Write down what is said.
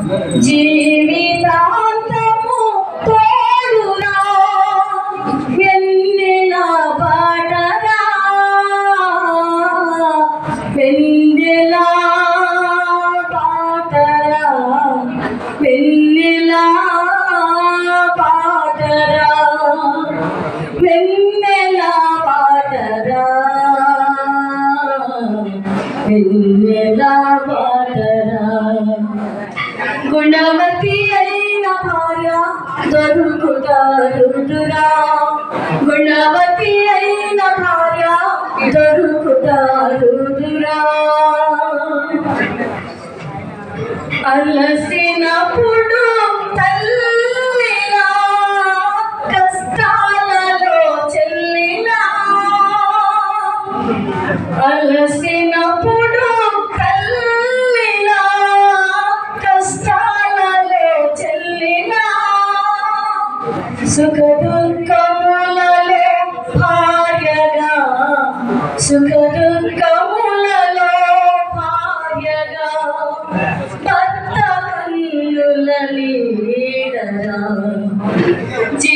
జీవితాంతము తోడురా వెన్నెల పాటరా వెన్నెల పాటరా వెన్నెల పాటరా వెన్నెల పాటరా వెన్నెల పాటరా గుణవతి అయిన భార్య దొరుకుతా రుదురా గుణవతి అయిన భార్య దొరుకుతా రుదురా అలసినప్పుడు తల్లిలా కష్టాలలో చెల్లిలా అలసినప్పుడు తల్లిలా కష్టాలలో చెల్లిలా సుఖ దుఃఖములలో భార్యగా సుఖ దుఃఖములలో భార్యగా భర్త కన్నుల నీడరా